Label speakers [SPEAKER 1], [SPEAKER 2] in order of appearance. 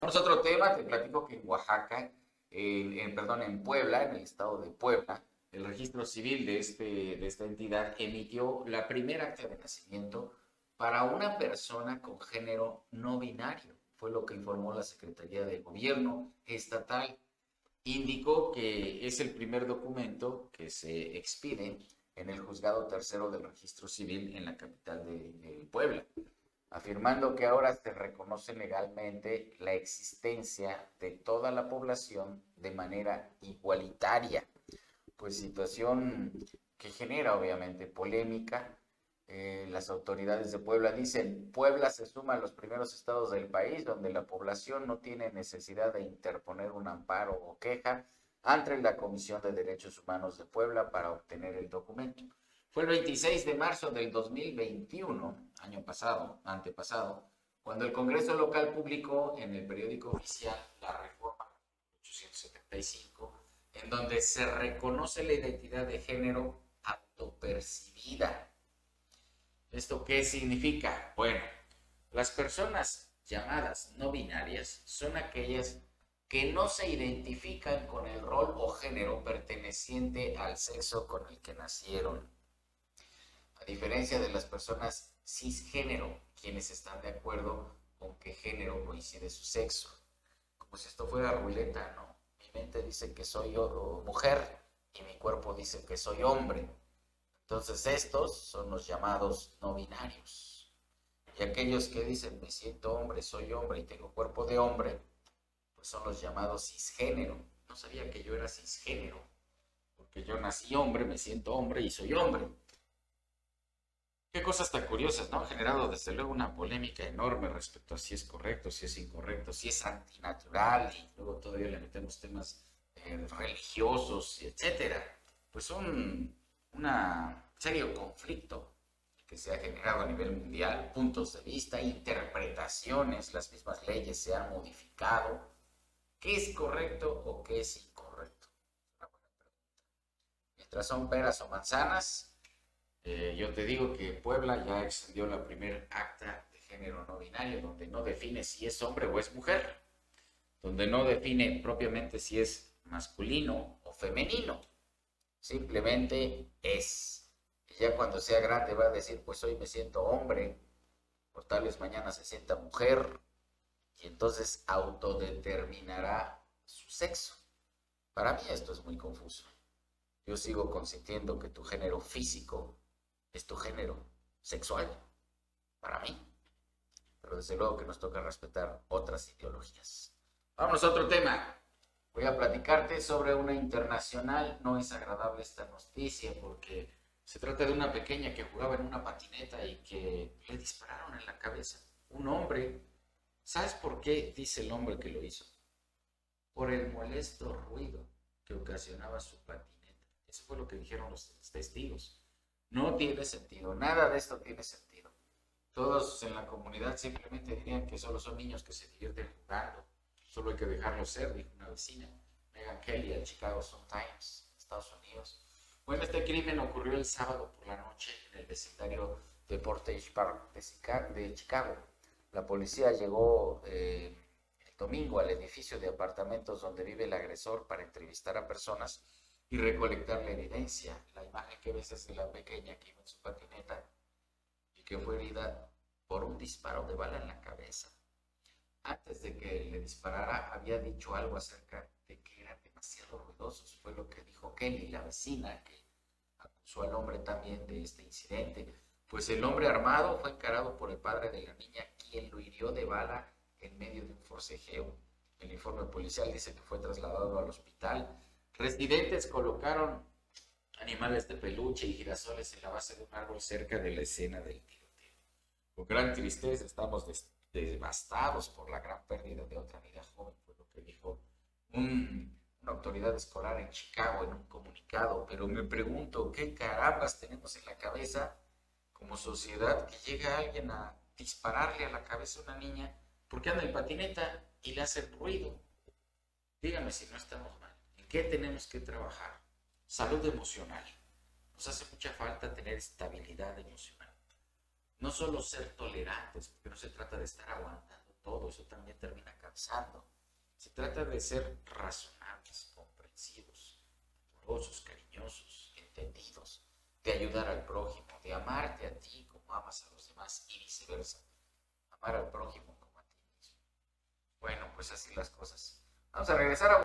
[SPEAKER 1] Vamos a otro tema, te platico que en Oaxaca, perdón, en Puebla, en el estado de Puebla, el registro civil de esta entidad emitió la primera acta de nacimiento para una persona con género no binario. Fue lo que informó la Secretaría de Gobierno estatal. Indicó que es el primer documento que se expide en el juzgado tercero del registro civil en la capital de Puebla, afirmando que ahora se reconoce legalmente la existencia de toda la población de manera igualitaria, pues situación que genera obviamente polémica. Las autoridades de Puebla dicen, Puebla se suma a los primeros estados del país donde la población no tiene necesidad de interponer un amparo o queja ante la Comisión de Derechos Humanos de Puebla para obtener el documento. Fue el 26 de marzo del 2021, año pasado, antepasado, cuando el Congreso local publicó en el periódico oficial la reforma 875, en donde se reconoce la identidad de género autopercibida. ¿Esto qué significa? Bueno, las personas llamadas no binarias son aquellas que no se identifican con el rol o género perteneciente al sexo con el que nacieron. A diferencia de las personas cisgénero, quienes están de acuerdo con qué género coincide su sexo. Como si esto fuera ruleta, ¿no? Mi mente dice que soy mujer y mi cuerpo dice que soy hombre. Entonces estos son los llamados no binarios. Y aquellos que dicen me siento hombre, soy hombre y tengo cuerpo de hombre, pues son los llamados cisgénero. No sabía que yo era cisgénero, porque yo nací hombre, me siento hombre y soy hombre. Qué cosas tan curiosas, ¿no? Ha generado desde luego una polémica enorme respecto a si es correcto, si es incorrecto, si es antinatural y luego todavía le metemos temas religiosos, etcétera. Pues una serio conflicto que se ha generado a nivel mundial, puntos de vista, interpretaciones, las mismas leyes se han modificado. ¿Qué es correcto o qué es incorrecto? Una buena pregunta. Mientras son peras o manzanas, yo te digo que Puebla ya extendió la primer acta de género no binario, donde no define si es hombre o es mujer, donde no define propiamente si es masculino o femenino, simplemente es. Y ya cuando sea grande va a decir, pues hoy me siento hombre, por tal vez mañana se sienta mujer, y entonces autodeterminará su sexo. Para mí esto es muy confuso. Yo sigo consintiendo que tu género físico es tu género sexual, para mí. Pero desde luego que nos toca respetar otras ideologías. Vamos a otro tema. Voy a platicarte sobre una internacional. No es agradable esta noticia porque se trata de una pequeña que jugaba en una patineta y que le dispararon en la cabeza. Un hombre. ¿Sabes por qué dice el hombre que lo hizo? Por el molesto ruido que ocasionaba su patineta. Eso fue lo que dijeron los testigos. No tiene sentido, nada de esto tiene sentido. Todos en la comunidad simplemente dirían que solo son niños que se divierten jugando. Solo hay que dejarlos ser, dijo una vecina, Megan Kelly, al Chicago Sun-Times, Estados Unidos. Bueno, este crimen ocurrió el sábado por la noche en el vecindario de Portage Park de Chicago. La policía llegó el domingo al edificio de apartamentos donde vive el agresor para entrevistar a personas y recolectar la evidencia. La imagen que ves es de la pequeña que iba en su patineta y que fue herida por un disparo de bala en la cabeza. Antes de que le disparara, había dicho algo acerca de que eran demasiado ruidosos. Fue lo que dijo Kelly, la vecina, que acusó al hombre también de este incidente. Pues el hombre armado fue encarado por el padre de la niña, quien lo hirió de bala en medio de un forcejeo. El informe policial dice que fue trasladado al hospital. Residentes colocaron animales de peluche y girasoles en la base de un árbol cerca de la escena del tiroteo. Con gran tristeza estamos devastados por la gran pérdida de otra vida joven, fue lo que dijo una autoridad escolar en Chicago en un comunicado. Pero me pregunto, ¿qué carambas tenemos en la cabeza como sociedad que llega alguien a dispararle a la cabeza a una niña porque anda en patineta y le hace ruido? Dígame si no estamos mal. ¿En qué tenemos que trabajar? Salud emocional. Nos hace mucha falta tener estabilidad emocional. No solo ser tolerantes, porque no se trata de estar aguantando todo, eso también termina cansando. Se trata de ser razonables, comprensivos, amorosos, cariñosos, entendidos, de ayudar al prójimo, de amarte a ti como amas a los demás y viceversa. Amar al prójimo como a ti mismo. Bueno, pues así las cosas. Vamos a regresar a